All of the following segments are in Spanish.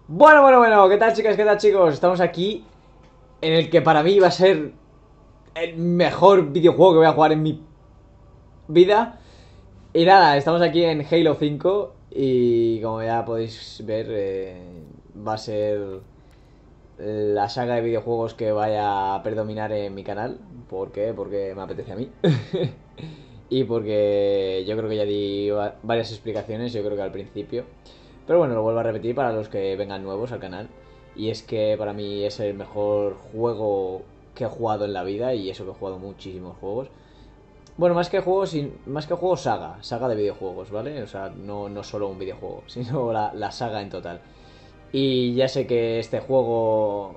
Bueno, ¿qué tal chicas? ¿Qué tal chicos? Estamos aquí en el que para mí va a ser el mejor videojuego que voy a jugar en mi vida. Y nada, estamos aquí en Halo 5 y como ya podéis ver, va a ser la saga de videojuegos que vaya a predominar en mi canal. ¿Por qué? Porque me apetece a mí. Y porque yo creo que ya di varias explicaciones, yo creo que al principio. Pero bueno, lo vuelvo a repetir para los que vengan nuevos al canal. Y es que para mí es el mejor juego que he jugado en la vida. Y eso que he jugado muchísimos juegos. Bueno, más que juegos, saga de videojuegos, ¿vale? O sea, no solo un videojuego, sino la saga en total. Y ya sé que este juego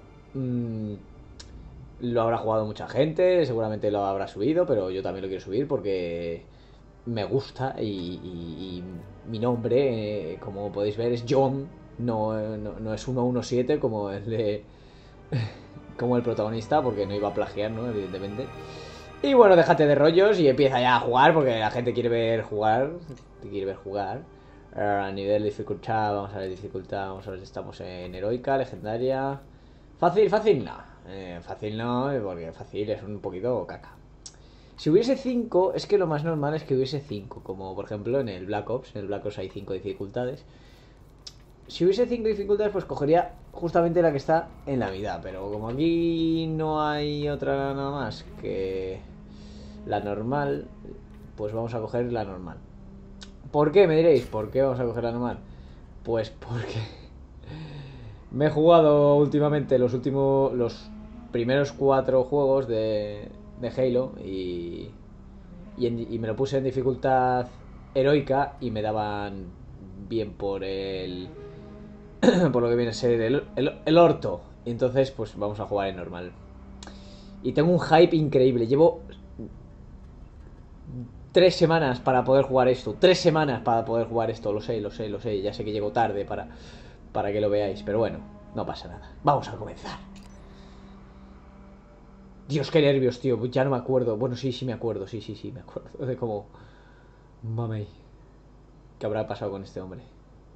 lo habrá jugado mucha gente, seguramente lo habrá subido, pero yo también lo quiero subir porque me gusta y mi nombre, como podéis ver, es John, no es 117 como el de como el protagonista, porque no iba a plagiar, ¿no? Evidentemente. Y bueno, déjate de rollos y empieza ya a jugar, porque la gente quiere ver jugar, te quiere ver jugar. A nivel de dificultad, vamos a ver dificultad, vamos a ver si estamos en heroica, legendaria. Fácil no. Fácil no, porque fácil es un poquito caca. Si hubiese 5, es que lo más normal es que hubiese 5, como por ejemplo en el Black Ops. En el Black Ops hay 5 dificultades. Si hubiese 5 dificultades, pues cogería justamente la que está en la mitad. Pero como aquí no hay otra nada más que la normal, pues vamos a coger la normal. ¿Por qué? Me diréis, ¿por qué vamos a coger la normal? Pues porque me he jugado últimamente los primeros 4 juegos de Halo y me lo puse en dificultad heroica y me daban bien por por lo que viene a ser el orto. Y entonces pues vamos a jugar en normal. Y tengo un hype increíble. Llevo 3 semanas para poder jugar esto. 3 semanas para poder jugar esto. Lo sé. Ya sé que llego tarde para que lo veáis. Pero bueno, no pasa nada. Vamos a comenzar. Dios, qué nervios, tío. Ya no me acuerdo. Bueno, sí me acuerdo. Sí, me acuerdo de cómo... Mamey. ¿Qué habrá pasado con este hombre?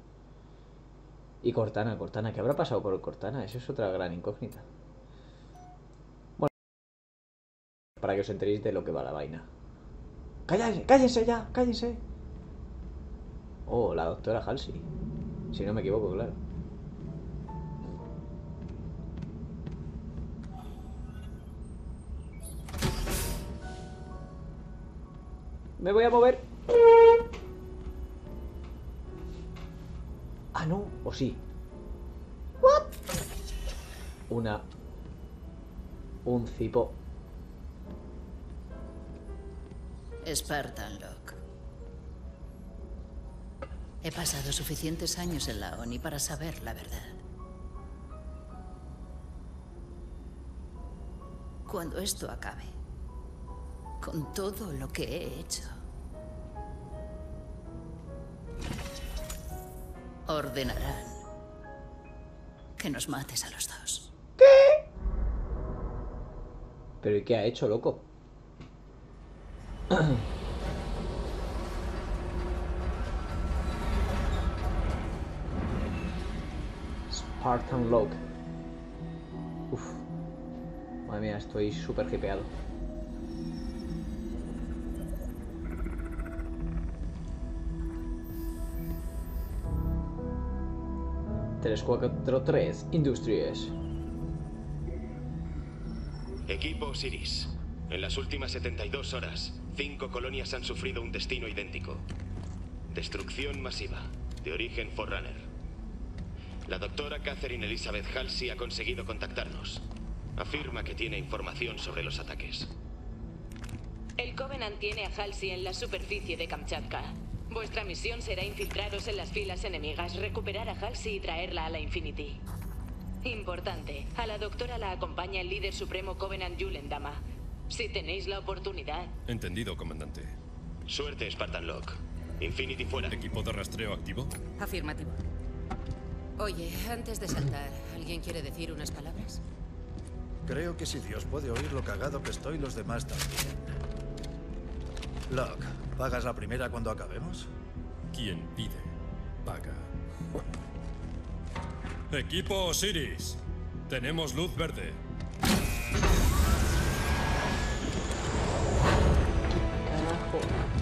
Y Cortana. ¿Qué habrá pasado con Cortana? Eso es otra gran incógnita. Bueno, para que os enteréis de lo que va la vaina. ¡Cállense ya! ¡Cállense! Oh, la doctora Halsey. Si no me equivoco, claro. Me voy a mover. Ah, no. O sí. What? Un cipo. Spartan Locke. He pasado suficientes años en la ONI para saber la verdad. Cuando esto acabe, con todo lo que he hecho, ordenarán que nos mates a los dos. ¿Pero y qué ha hecho, loco? Spartan Locke. Uf. Madre mía, estoy súper hipeado. ...343 Industries. Equipo Osiris. En las últimas 72 horas, 5 colonias han sufrido un destino idéntico. Destrucción masiva, de origen Forerunner. La doctora Catherine Elizabeth Halsey ha conseguido contactarnos. Afirma que tiene información sobre los ataques. El Covenant tiene a Halsey en la superficie de Kamchatka. Vuestra misión será infiltraros en las filas enemigas, recuperar a Halsey y traerla a la Infinity. Importante, a la doctora la acompaña el líder supremo Covenant Julen Dama. Si tenéis la oportunidad... Entendido, comandante. Suerte, Spartan Locke. Infinity fuera. ¿Equipo de rastreo activo? Afirmativo. Oye, antes de saltar, ¿alguien quiere decir unas palabras? Creo que si Dios puede oír lo cagado que estoy, los demás también. Locke, ¿pagas la primera cuando acabemos? Quien pide, paga. Equipo Osiris. Tenemos luz verde. Carajo.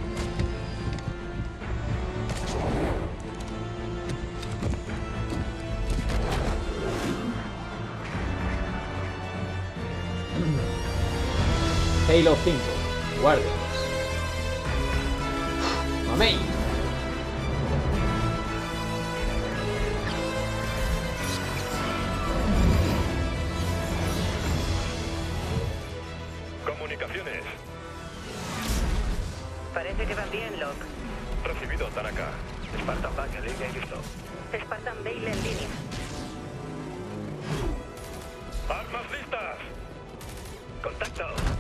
Halo 5 Guardians. Mamey. Comunicaciones. Parece que van bien, Locke. Recibido, Tanaka. Spartan Bank en línea y listo. Spartan Bale en línea. ¡Armas listas! ¡Contacto!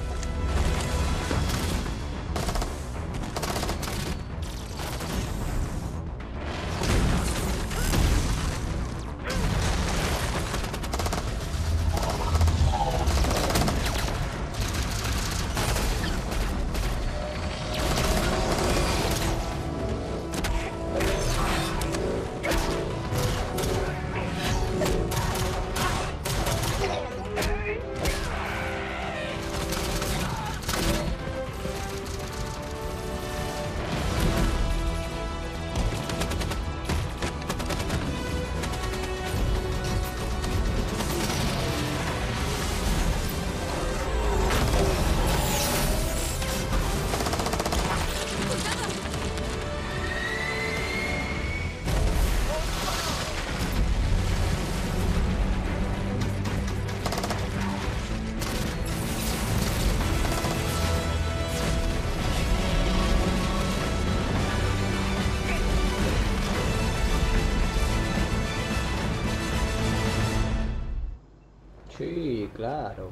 Sí, claro.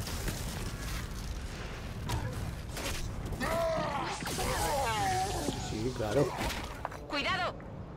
Sí, claro. ¡Cuidado!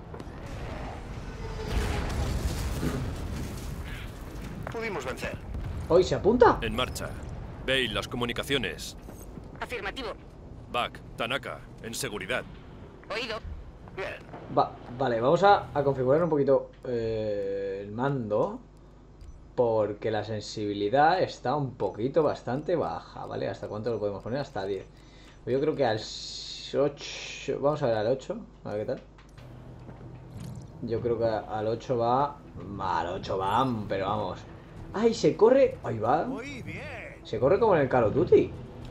Pudimos vencer. ¿Hoy se apunta? En marcha. Bale, las comunicaciones. Afirmativo. Buck, Tanaka, en seguridad. Oído. Bien. Vale, vamos a configurar un poquito el mando. Porque la sensibilidad está un poquito bastante baja, ¿vale? ¿Hasta cuánto lo podemos poner? Hasta 10. Yo creo que al 8... Vamos a ver al 8, a ver qué tal. Yo creo que al 8 va... Al 8 va, pero vamos. ¡Ay, se corre! Ahí va. Muy bien. Se corre como en el Call of Duty.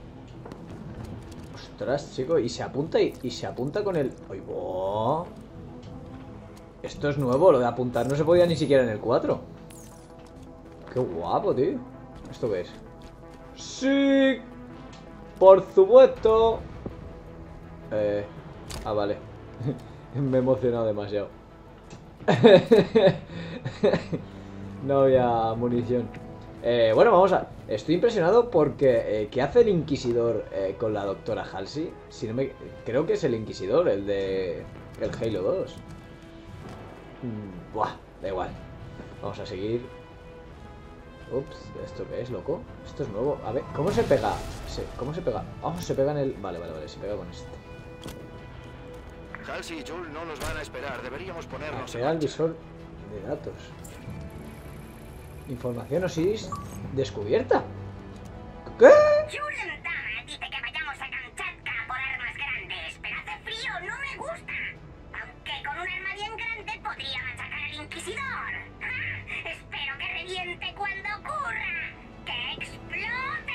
Ostras, chico. Y se apunta y se apunta con el... ¡Ay, va! Esto es nuevo, lo de apuntar no se podía ni siquiera en el 4. ¡Qué guapo, tío! ¿Esto qué es? ¡Sí! ¡Por supuesto! Vale. Me he emocionado demasiado. No había munición. Bueno, vamos a... Estoy impresionado porque... ¿qué hace el Inquisidor con la doctora Halsey? Si no me... Creo que es el Inquisidor, el de... El Halo 2. Buah, da igual. Vamos a seguir. Ups, ¿esto qué es, loco? Esto es nuevo. A ver, ¿cómo se pega? ¿Cómo se pega? Oh, se pega en el... Vale, se pega con este. Halsey y Joel no nos van a esperar. Deberíamos ponernos... Pega el visor de datos. Información Osiris descubierta. ¿Qué? Julian Dama dice que vayamos a Kamchatka por armas grandes, pero hace frío, no me gusta. Aunque con un arma bien grande podría machacar al Inquisidor. Espero que reviente cuando ocurra. ¡Que explote!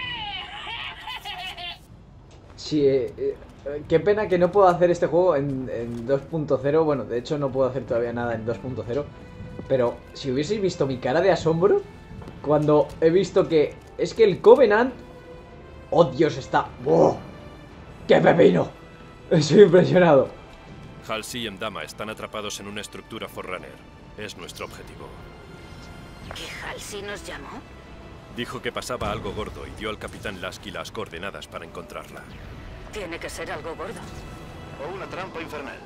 Sí, qué pena que no puedo hacer este juego en 2.0. Bueno, de hecho no puedo hacer todavía nada en 2.0. Pero si hubieseis visto mi cara de asombro cuando he visto que... Es que el Covenant... ¡Oh, Dios! Está... ¡Oh! ¡Qué pepino! Estoy impresionado. Halsey y Mdama están atrapados en una estructura Forerunner. Es nuestro objetivo. ¿Que Halsey nos llamó? Dijo que pasaba algo gordo y dio al Capitán Lasky las coordenadas para encontrarla. Tiene que ser algo gordo. O una trampa infernal.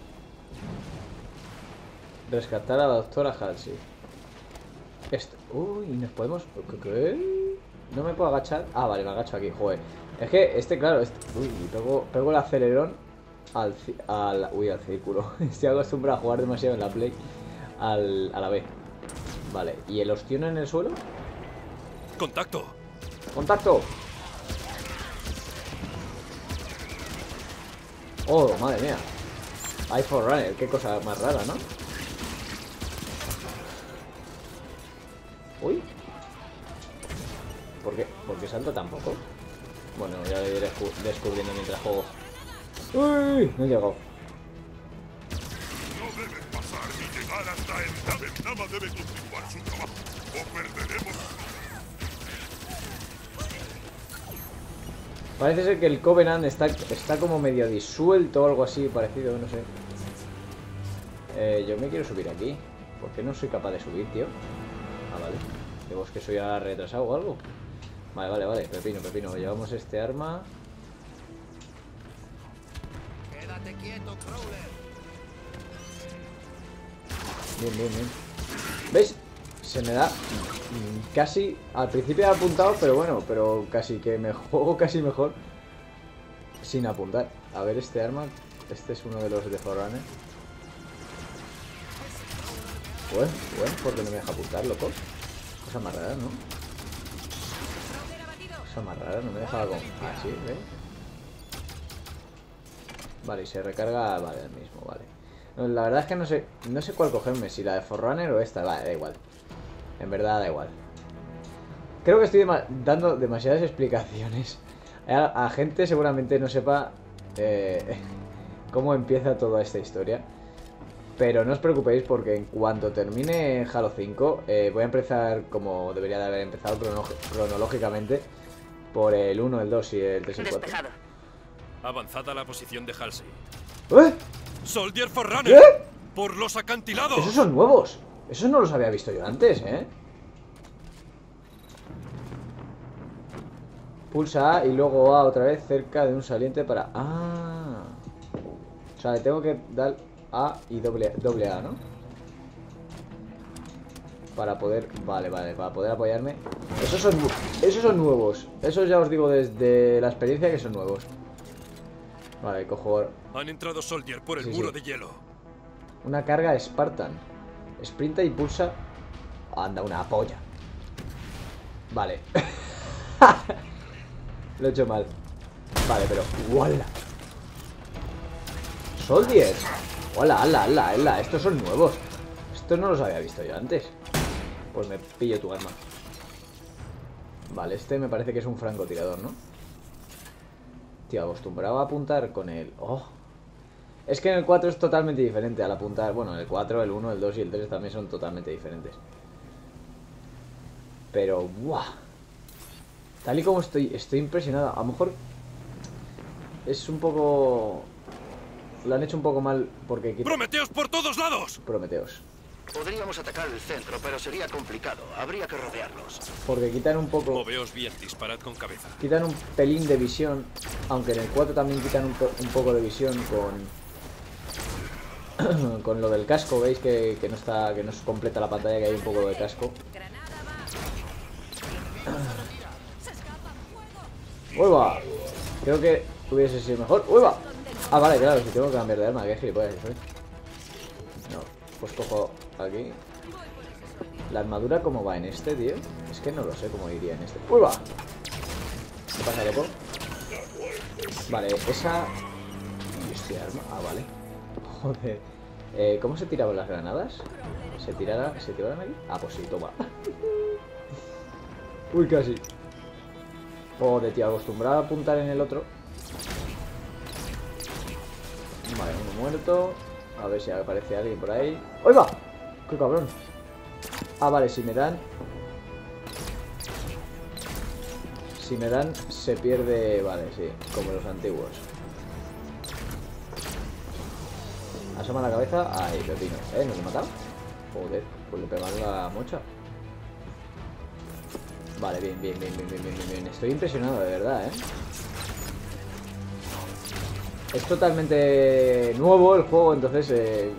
Rescatar a la doctora Halsey. Esto... Uy, nos podemos... ¿Qué? ¿No me puedo agachar? Ah, vale, me agacho aquí, joder. Es que claro... Uy, pego el acelerón al círculo. Estoy acostumbrado a jugar demasiado en la Play a la B. Vale, ¿y el ostión en el suelo? ¡Contacto! ¡Contacto! Oh, madre mía. Hay Forerunner, qué cosa más rara, ¿no? Uy. ¿Por qué? ¿Por qué salta tan poco? Bueno, ya lo iré descubriendo mientras juego. ¡Uy! No he llegado. No debe pasar ni llegar hasta el Nama debe continuar su trabajo. O perderemos. Parece ser que el Covenant está como medio disuelto o algo así parecido, no sé. Yo me quiero subir aquí. ¿Por qué no soy capaz de subir, tío? Ah, vale. Digo, es que soy retrasado o algo. Vale. Pepino. Llevamos este arma. Quédate quieto, Crawler. Bien. ¿Veis? Se me da casi... Al principio he apuntado, pero bueno, pero casi que me juego casi mejor sin apuntar. A ver este arma. Este es uno de los de Forerunner. Bueno, ¿por qué no me deja apuntar, loco? Cosa más rara, ¿no? Cosa más rara, no me deja con... Ah, sí, ¿ves? Vale, y se recarga... Vale, el mismo, vale. No, la verdad es que no sé cuál cogerme, si la de Forerunner o esta. Vale, da igual. En verdad da igual. Creo que estoy dando demasiadas explicaciones. A gente seguramente no sepa cómo empieza toda esta historia. Pero no os preocupéis porque en cuanto termine Halo 5 voy a empezar como debería de haber empezado cronológicamente por el 1, el 2 y el 3 y el 4. Despejado. Avanzada la posición de Halsey. ¿Eh? ¡Soldier Forerunner! ¿Qué? ¡Por los acantilados! Esos son nuevos. Esos no los había visto yo antes, ¿eh? Pulsa A y luego A otra vez cerca de un saliente para... Ah. O sea, le tengo que dar A y doble A, ¿no? Para poder... Vale, para poder apoyarme. Esos son nuevos. Esos ya os digo desde la experiencia que son nuevos. Vale, cojo... Han entrado Soldier por el muro de hielo. Una carga Spartan. Sprinta y pulsa... Anda, una polla. Vale. Lo he hecho mal. Vale, pero... ¡Wala! Soldier. ¡Hola, ala! Estos son nuevos. Estos no los había visto yo antes. Pues me pillo tu arma. Vale, este me parece que es un francotirador, ¿no? Tío, acostumbrado a apuntar con el... ¡Oh! Es que en el 4 es totalmente diferente al apuntar... Bueno, el 4, el 1, el 2 y el 3 también son totalmente diferentes. Pero... ¡buah! Tal y como estoy impresionado. A lo mejor... Es un poco... Lo han hecho un poco mal porque... ¡Prometeos por todos lados! Prometeos. Podríamos atacar el centro, pero sería complicado. Habría que rodearlos. Porque quitan un poco... Moveos bien, disparad con cabeza. Quitan un pelín de visión. Aunque en el 4 también quitan un poco de visión con... con lo del casco, ¿veis? Que no está... Que no se completa la pantalla, que hay un poco de casco. ¡Ueva! Creo que hubiese sido mejor. ¡Ueva! Ah, vale, claro, si tengo que cambiar de arma. Qué gilipollas, ¿sabes? No, pues cojo aquí. La armadura, ¿cómo va en este, tío? Es que no lo sé cómo iría en este. ¡Ueva! ¿Qué pasa, loco? Vale, esa... ¿Y este arma? Ah, vale. Joder. ¿Cómo se tiraban las granadas? ¿Se tiraban aquí? Ah, pues sí, toma. Uy, casi. Joder, tío, acostumbrado a apuntar en el otro. Vale, uno muerto. A ver si aparece alguien por ahí. ¡Ahí va! ¡Qué cabrón! Ah, vale, si me dan... Si me dan, se pierde... Vale, sí, como los antiguos. Asoma la cabeza. Ahí, pepino. ¿Nos he matado? Joder, pues le pegaron la mocha. Vale, bien. Estoy impresionado, de verdad, ¿eh? Es totalmente nuevo el juego, entonces...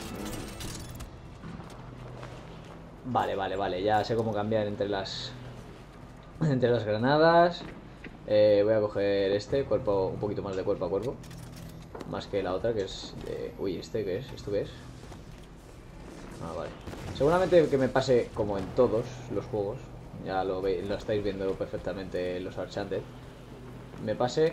Vale, ya sé cómo cambiar entre las granadas. Voy a coger este, un poquito más de cuerpo a cuerpo. Más que la otra, que es de... Uy, ¿este qué es? ¿Esto qué es? Ah, vale. Seguramente que me pase como en todos los juegos. Ya lo estáis viendo perfectamente en los Uncharted. Me pase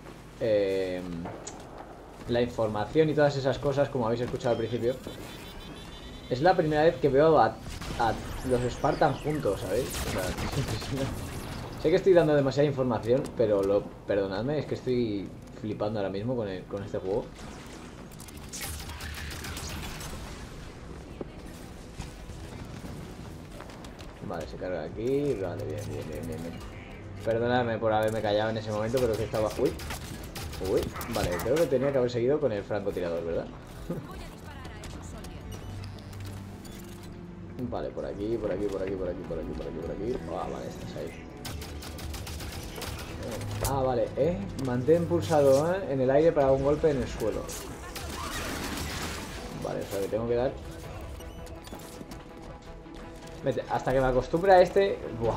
la información y todas esas cosas, como habéis escuchado al principio. Es la primera vez que veo a los Spartan juntos, ¿sabéis? O sea, sé que estoy dando demasiada información, pero perdonadme, es que estoy flipando ahora mismo con este juego. Vale, se carga aquí. Vale, bien. Perdonadme por haberme callado en ese momento, pero que estaba... Uy, vale, creo que tenía que haber seguido con el francotirador, ¿verdad? Vale, por aquí. Ah, vale, estás ahí. Ah, vale, mantén pulsado en el aire para un golpe en el suelo. Vale, o sea que tengo que dar... Vete, hasta que me acostumbre a este... Buah.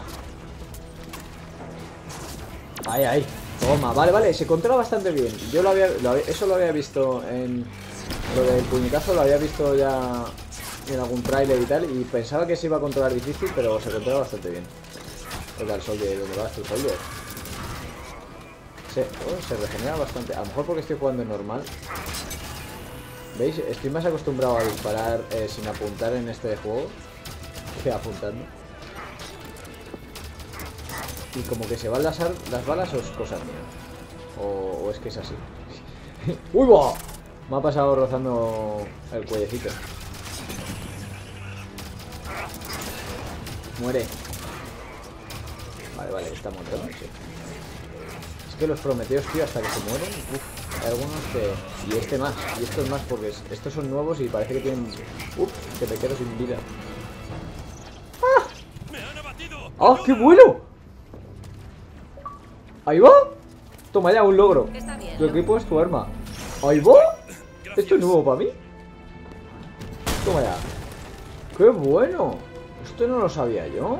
Ahí. Toma, vale, se controla bastante bien. Yo eso lo había visto en... Lo del puñetazo lo había visto ya en algún tráiler y tal. Y pensaba que se iba a controlar difícil, pero se controla bastante bien. Oiga, el Soldier, ¿dónde vas tú, Soldier? Se regenera bastante. A lo mejor porque estoy jugando en normal. ¿Veis? Estoy más acostumbrado a disparar sin apuntar en este juego que apuntando. Y como que se van las balas o es cosa mía. O es que es así. ¡Uy, va! Me ha pasado rozando el cuellecito. Muere. Vale, está muerto, ¿no? Sí. Es que los Prometeos, tío, hasta que se mueren, hay algunos que... Y este más, y estos más, porque estos son nuevos y parece que tienen... que me quedo sin vida. ¡Ah, qué bueno! ¡Ahí va! Toma ya, un logro. Tu equipo es tu arma. ¡Ahí va! Esto es nuevo para mí. Toma ya. ¡Qué bueno! Esto no lo sabía yo.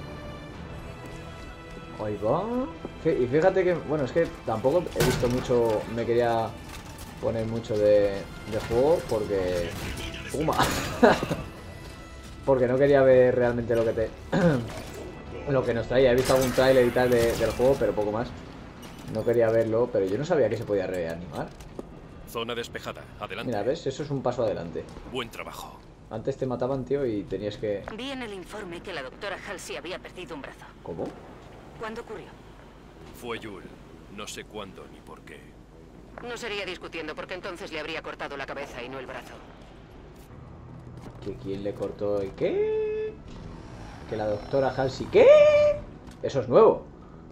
Ahí va. Y fíjate que... Bueno, es que tampoco he visto mucho... Me quería poner mucho de juego porque... ¡Puma! Porque no quería ver realmente lo que te... lo que nos traía. He visto algún tráiler y tal del juego, pero poco más. No quería verlo, pero yo no sabía que se podía reanimar. Zona despejada, adelante. Mira, ¿ves? Eso es un paso adelante. Buen trabajo. Antes te mataban, tío, y tenías que... Vi en el informe que la doctora Halsey había perdido un brazo. ¿Cómo? ¿Cuándo ocurrió? Fue Yul. No sé cuándo ni por qué. No sería discutiendo, porque entonces le habría cortado la cabeza y no el brazo. ¿Que quién le cortó el qué? Que la doctora Halsey... ¿Qué? Eso es nuevo.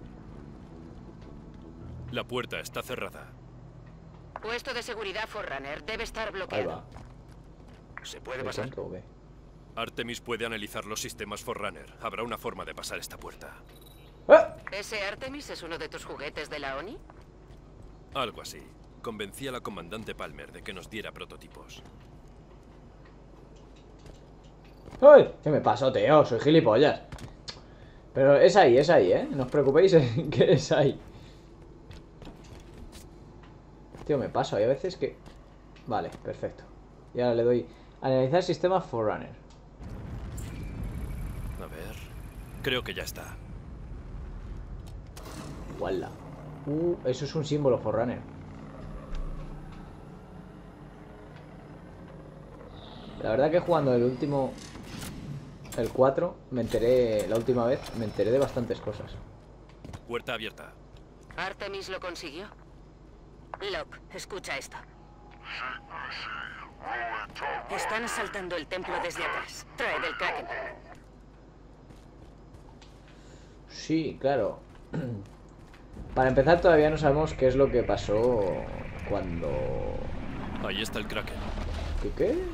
La puerta está cerrada. Puesto de seguridad Forerunner debe estar bloqueado. Ahí va. ¿Se puede pasar? Artemis puede analizar los sistemas Forerunner. Habrá una forma de pasar esta puerta. ¿Ese Artemis es uno de tus juguetes de la ONI? Algo así. Convencí a la comandante Palmer de que nos diera prototipos. ¡Ay! ¿Qué me pasó, tío? Soy gilipollas. Pero es ahí, ¿eh? No os preocupéis que es ahí. Tío, me paso. Hay veces que... Vale, perfecto. Y ahora le doy... Analizar sistema Forerunner. A ver... Creo que ya está. ¡Wala! Eso es un símbolo Forerunner. La verdad que jugando el último... El 4, me enteré... La última vez, me enteré de bastantes cosas. Puerta abierta. ¿Artemis lo consiguió? Locke, escucha esto. Están asaltando el templo desde atrás. Trae del Kraken. Sí, claro. Para empezar, todavía no sabemos qué es lo que pasó cuando... Ahí está el Kraken. ¿Qué?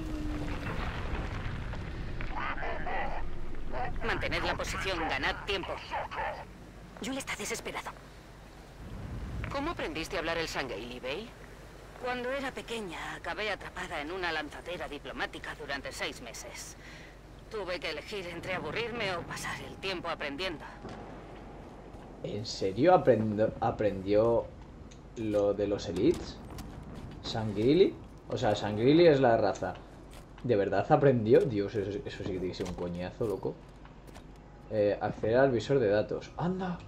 Mantened la posición, ganad tiempo. Yul está desesperado. ¿Cómo aprendiste a hablar el Sangheili, Bale? Cuando era pequeña, acabé atrapada en una lanzadera diplomática durante 6 meses. Tuve que elegir entre aburrirme o pasar el tiempo aprendiendo. ¿En serio aprendió lo de los elites? ¿Sangheili? O sea, Sangheili es la raza. ¿De verdad aprendió? Dios, eso sí que tiene que ser un coñazo, loco. Acceder al visor de datos. ¡Anda!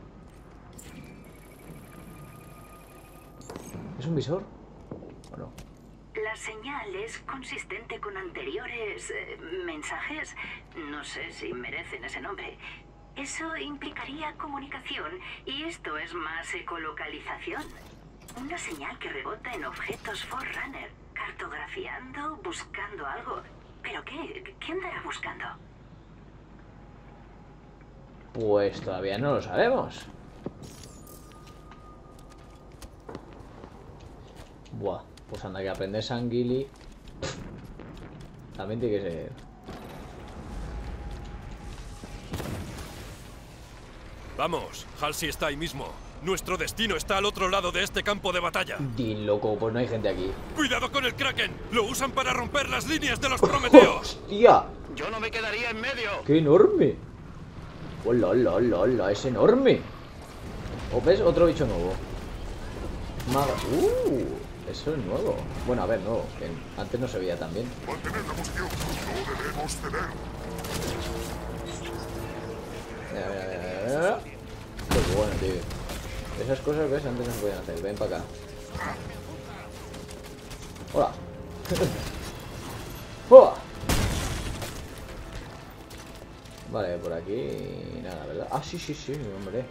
¿Es un visor? ¿O no? La señal es consistente con anteriores mensajes. No sé si merecen ese nombre. Eso implicaría comunicación y esto es más ecolocalización. Una señal que rebota en objetos Forerunner, cartografiando, buscando algo. ¿Pero qué? ¿Qué andará buscando? Pues todavía no lo sabemos. Buah, pues anda que aprender Sanguili también tiene que ser. Vamos, Halsey está ahí mismo. Nuestro destino está al otro lado de este campo de batalla. Din, loco, pues no hay gente aquí. ¡Cuidado con el Kraken! ¡Lo usan para romper las líneas de los Prometeos! ¡Hostia! Yo no me quedaría en medio. ¡Qué enorme! ¡Hola, hola, hola, hola! ¡Es enorme! ¿O ves? Otro bicho nuevo. Eso es nuevo. Bueno, a ver, nuevo. Que antes no se veía tan bien. Mantener la posición. No debemos ceder. Mira. Qué bueno, tío. Esas cosas, ¿ves? Antes no se podían hacer. Ven para acá. Hola. ¡Hola! Vale, por aquí nada, ¿verdad? Ah, sí, hombre.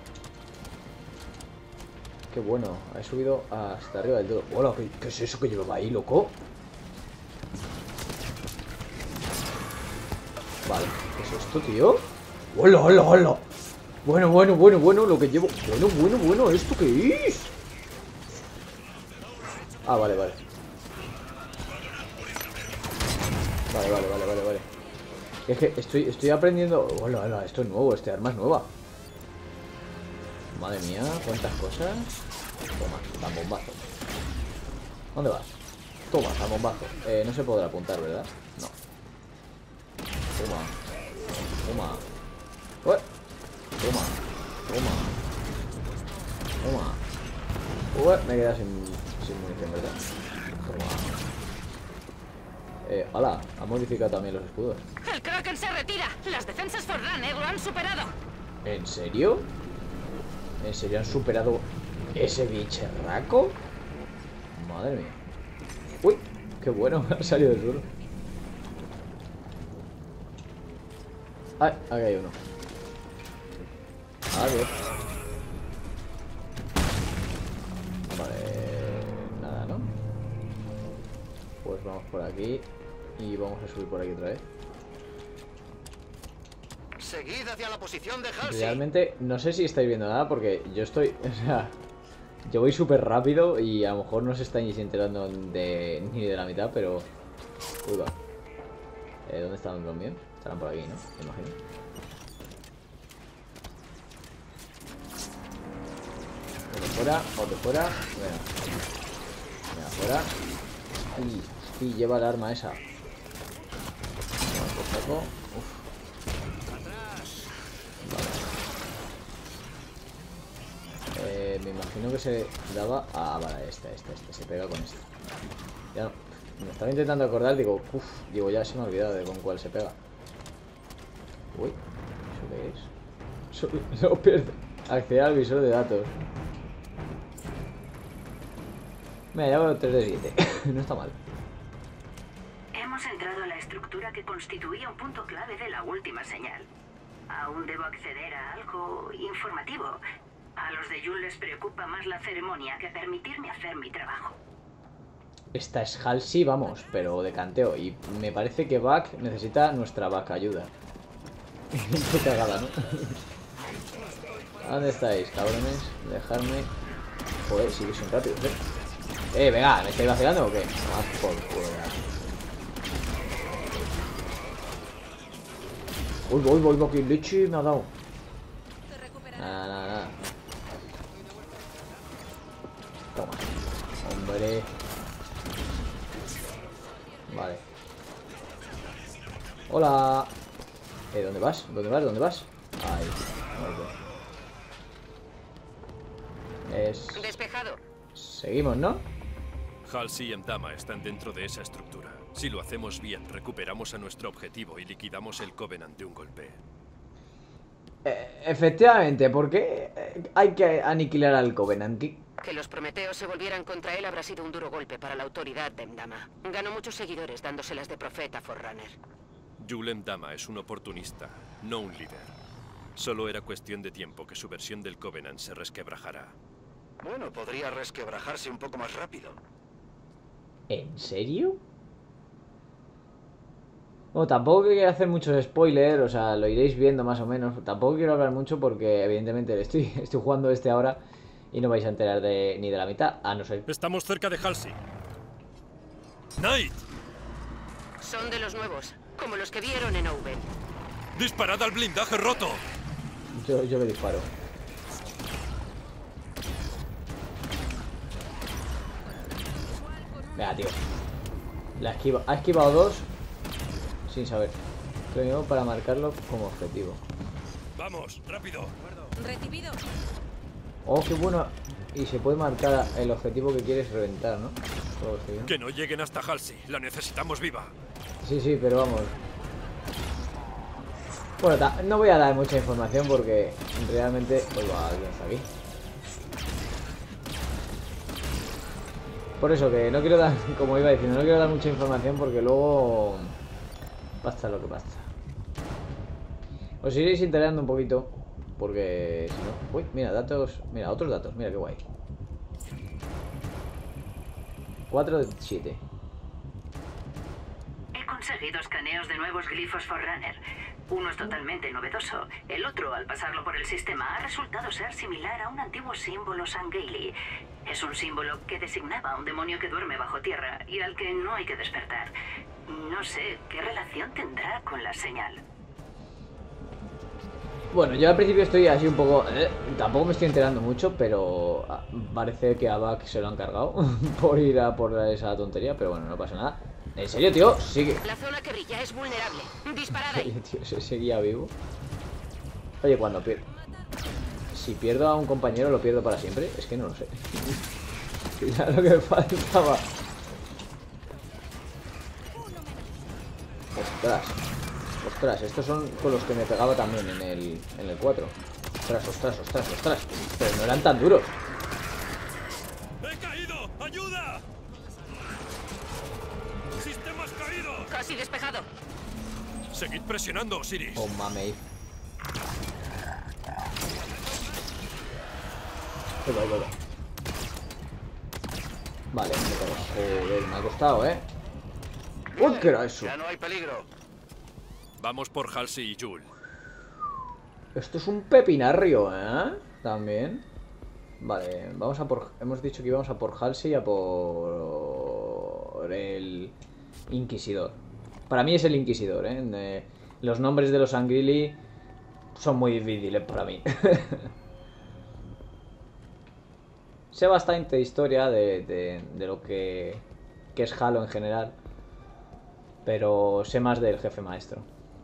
Qué bueno. He subido hasta arriba del todo. Hola, ¿qué es eso que llevaba ahí, loco? Vale, ¿qué es esto, tío? ¡Hola, hola, hola! Bueno, lo que llevo. Bueno, ¿esto qué es? Ah, vale. Vale. Es que estoy aprendiendo. Hola, esto es nuevo, este arma es nueva. Madre mía, cuántas cosas. Toma, zambombazo. ¿Dónde vas? Toma, zambombazo. No se podrá apuntar, ¿verdad? No. Toma. Ué. Toma. Ué, me he quedado sin munición, ¿verdad? Toma. Hola, ha modificado también los escudos. ¡El Kraken se retira! ¡Las defensas Forerunner lo han superado! ¿En serio? ¿En serio han superado ese bicharraco? Madre mía. Uy, qué bueno, ha salido del suelo. Ay, aquí hay uno. Adiós. Vale, nada, ¿no? Pues vamos por aquí y vamos a subir por aquí otra vez. Seguid hacia la posición de Halsey. Realmente no sé si estáis viendo nada porque yo estoy, o sea, yo voy súper rápido y a lo mejor no os estáis enterando ni de la mitad, pero... Uy, va. ¿Dónde están los míos? Estarán por aquí, ¿no? Me imagino. Otro fuera. Venga, fuera. Y lleva el arma esa. Saco. Vale. Me imagino que se daba... Ah, vale, este. Se pega con este. Ya no. Me estaba intentando acordar, digo, ya se me ha olvidado de con cuál se pega. Uy, ¿eso qué es? No pierde. Acceder al visor de datos. Me llevo 3 de 7. No está mal. Hemos entrado a la estructura que constituía un punto clave de la última señal. Aún debo acceder a algo informativo. A los de Jun les preocupa más la ceremonia que permitirme hacer mi trabajo. Esta es Halsey, vamos, pero de canteo. Y me parece que Buck necesita nuestra vaca ayuda. Qué cagada, ¿no? ¿Dónde estáis, cabrones? Dejarme... Joder, sí que son rápidos, venga, ¿me estáis vacilando o qué? Ah, por fuera. Voy, que leche me ha dado. Nada. Toma. Hombre. Vale. Hola. ¿Dónde vas? Ahí. Despejado. Seguimos, ¿no? Halsey y Mdama están dentro de esa estructura. Si lo hacemos bien, recuperamos a nuestro objetivo y liquidamos el Covenant de un golpe. Efectivamente, ¿por qué hay que aniquilar al Covenant? Que los Prometeos se volvieran contra él habrá sido un duro golpe para la autoridad de Mdama. Ganó muchos seguidores dándoselas de profeta Forerunner. Yul Mdama es un oportunista, no un líder. Solo era cuestión de tiempo que su versión del Covenant se resquebrajara. Bueno, podría resquebrajarse un poco más rápido. ¿En serio? Bueno, tampoco quiero hacer muchos spoilers, o sea, lo iréis viendo más o menos. Tampoco quiero hablar mucho porque evidentemente estoy jugando ahora y no vais a enterar ni de la mitad, a no ser... Estamos cerca de Halsey. ¡Knight! Son de los nuevos, como los que vieron en Owen. ¡Disparad al blindaje roto! Yo le disparo. Venga, tío. Ha esquivado 2 sin saber. Lo mismo para marcarlo como objetivo. Vamos, rápido. Recibido. Oh, qué bueno. Y se puede marcar el objetivo que quieres reventar, ¿no? Que no lleguen hasta Halsey. La necesitamos viva. Sí, pero vamos. Bueno, no voy a dar mucha información porque realmente... Oiga, alguien está aquí. Por eso que no quiero dar, como iba diciendo, no quiero dar mucha información porque luego pasa lo que pasa. Os iréis enterando un poquito porque si no... Uy, mira, datos... Mira, otros datos, mira qué guay. 4 de 7. He conseguido escaneos de nuevos glifos Forerunner. Uno es totalmente novedoso. El otro, al pasarlo por el sistema, ha resultado ser similar a un antiguo símbolo Sangheili. Es un símbolo que designaba a un demonio que duerme bajo tierra y al que no hay que despertar. No sé qué relación tendrá con la señal. Bueno, yo al principio estoy así un poco... tampoco me estoy enterando mucho, pero parece que a Buck se lo han cargado por ir a por esa tontería, pero bueno, no pasa nada. ¿En serio, tío? Sigue. La zona que brilla es vulnerable. Disparad ahí. Tío, ¿se seguía vivo? Oye, cuando pierdo... Si pierdo a un compañero, ¿lo pierdo para siempre? Es que no lo sé. Ya lo que me faltaba. Ostras, estos son con los que me pegaba también en el 4. Ostras. Pero no eran tan duros. ¡He caído! ¡Ayuda! ¡Sistemas caídos! Casi despejado. Seguid presionando, Osiris. Oh, mame. Ahí va. Vale, joder, me ha costado, ¡Uy, qué era eso! Ya no hay peligro. Vamos por Halsey y Yul. Esto es un pepinarrio, También. Vale, vamos a por... Hemos dicho que íbamos a por Halsey y a por... el Inquisidor. Para mí es el Inquisidor, Los nombres de los Sangheili son muy difíciles para mí. Sé bastante historia de lo que es Halo en general, pero sé más del jefe maestro.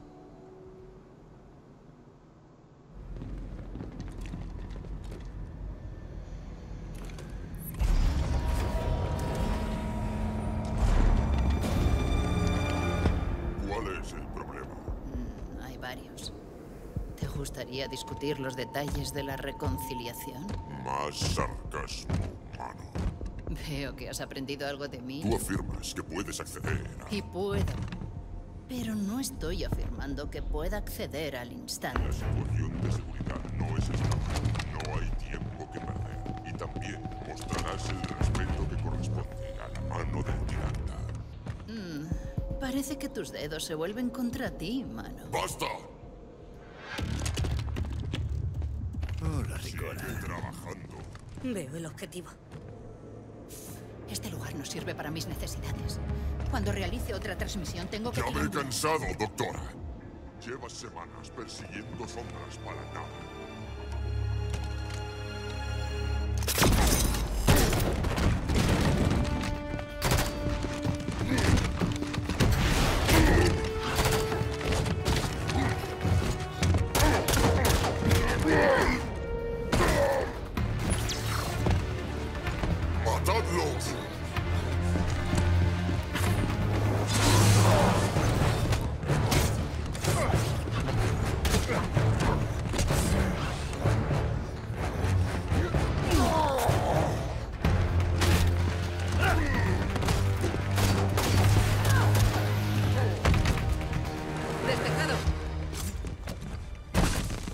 ¿Cuál es el problema? Hay varios. ¿Te gustaría discutir los detalles de la reconciliación? Más sarcasmo humano. Veo que has aprendido algo de mí. Tú afirmas que puedes acceder a... Y puedo. Pero no estoy afirmando que pueda acceder al instante. La situación de seguridad no es estable. No hay tiempo que perder. Y también mostrarás el respeto que corresponde a la mano del tiranta. Parece que tus dedos se vuelven contra ti, mano. ¡Basta! Hola, Ricora. Sigue trabajando. Veo el objetivo. Este lugar no sirve para mis necesidades. Cuando realice otra transmisión tengo que... Ya me he cansado, doctora. Llevas semanas persiguiendo sombras para nada. ¡Matadlos!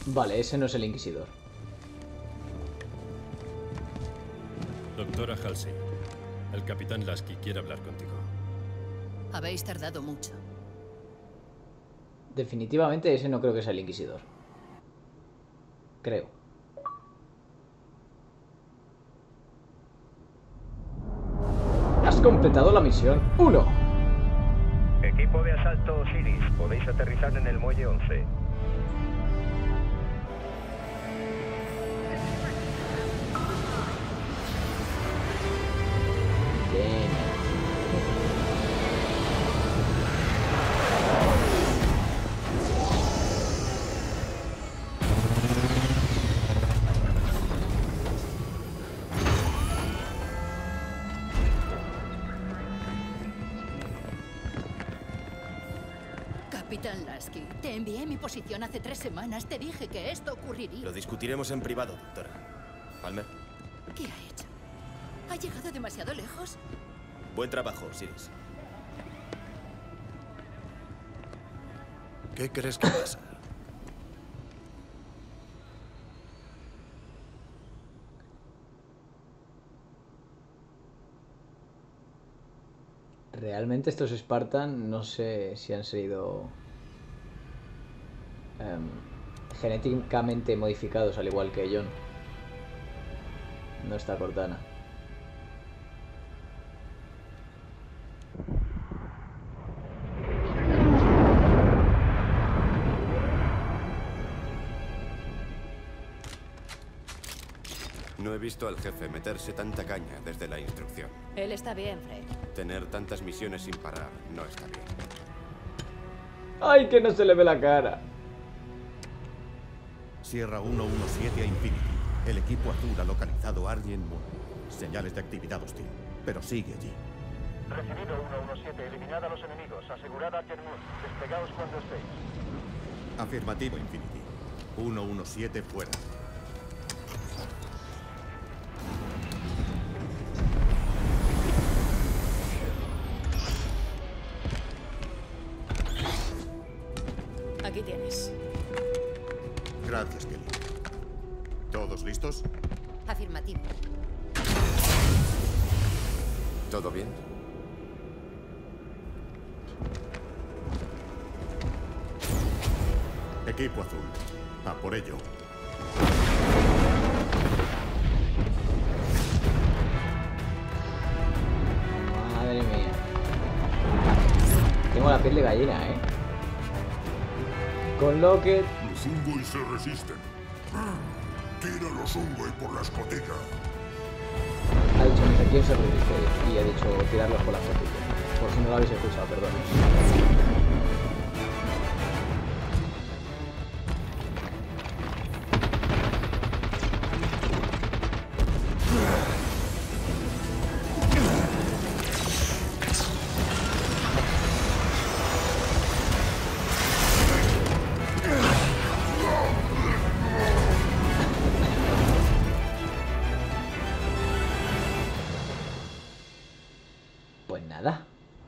Vale, ese no es el Inquisidor. Doctora Halsey, el capitán Lasky quiere hablar contigo. Habéis tardado mucho. Definitivamente ese no creo que sea el Inquisidor. Creo. Has completado la misión 1. Equipo de asalto Osiris, podéis aterrizar en el muelle 11. Bien. Capitán Lasky, te envié mi posición hace 3 semanas. Te dije que esto ocurriría. Lo discutiremos en privado, doctora. Palmer. ¿Qué ha hecho? ¿Ha llegado demasiado lejos? Buen trabajo, Osiris. ¿Qué crees que pasa? Realmente estos Spartan no sé si han sido genéticamente modificados al igual que John. No está Cortana. No he visto al jefe meterse tanta caña desde la instrucción. Él está bien, Fred. Tener tantas misiones sin parar no está bien. ¡Ay, que no se le ve la cara! Sierra 117 a Infinity. El equipo azul ha localizado Argent Moon. Señales de actividad hostil, pero sigue allí. Recibido 117, eliminad a los enemigos, asegurad Argent Moon, desplegaos cuando estéis. Afirmativo, Infinity. 117 fuera. Aquí tienes. Gracias, Kelly. ¿Todos listos? Afirmativo. ¿Todo bien? Equipo azul. A por ello. Madre mía. Tengo la piel de gallina, ¿eh? Con lo que... Los Ungoi se resisten. Tira los Ungoi por la escotilla. Ha dicho, no sé quién se resiste. Y ha dicho, tirarlos por la escotilla. Por si no lo habéis escuchado, perdón. Pues nada.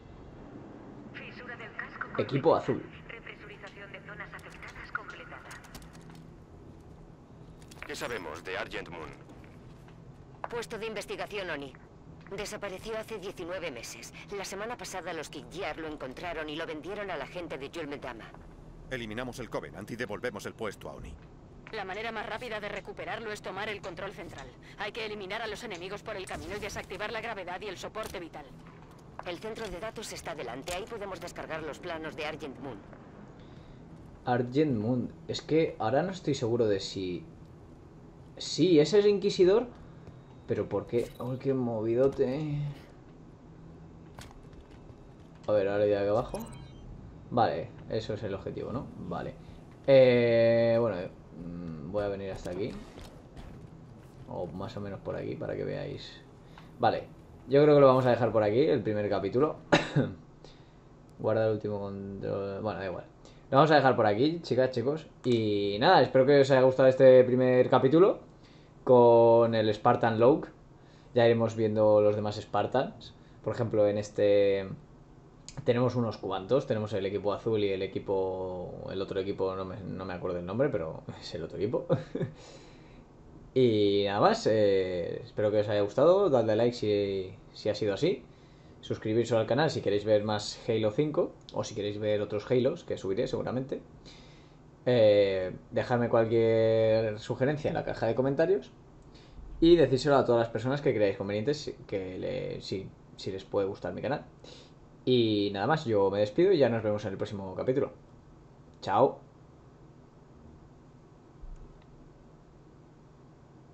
Equipo azul. Represurización de zonas afectadas completada. ¿Qué sabemos de Argent Moon? Puesto de investigación ONI. Desapareció hace 19 meses. La semana pasada los Kikgyar lo encontraron y lo vendieron a la gente de Julmedama. Eliminamos el Covenant y devolvemos el puesto a Oni. La manera más rápida de recuperarlo es tomar el control central. Hay que eliminar a los enemigos por el camino y desactivar la gravedad y el soporte vital. El centro de datos está delante. Ahí podemos descargar los planos de Argent Moon. Argent Moon. Es que ahora no estoy seguro de si... Sí, ese es el Inquisidor. Pero ¿por qué? ¡Oh, qué movidote! A ver, ahora de aquí abajo. Vale, eso es el objetivo, ¿no? Vale. Bueno, voy a venir hasta aquí. O más o menos por aquí para que veáis. Vale, yo creo que lo vamos a dejar por aquí, el primer capítulo. Guarda el último control. Bueno, da igual. Lo vamos a dejar por aquí, chicas, chicos. Y nada, espero que os haya gustado este primer capítulo con el Spartan Locke. Ya iremos viendo los demás Spartans. Por ejemplo, en este tenemos unos cuantos. Tenemos el equipo azul y el otro equipo, no me acuerdo el nombre, pero es el otro equipo. Y nada más, espero que os haya gustado. Dadle like si ha sido así. Suscribiros al canal si queréis ver más Halo 5 o si queréis ver otros Halos que subiré seguramente. Dejadme cualquier sugerencia en la caja de comentarios y decírselo a todas las personas que creáis convenientes si les puede gustar mi canal. Y nada más, yo me despido y ya nos vemos en el próximo capítulo. Chao.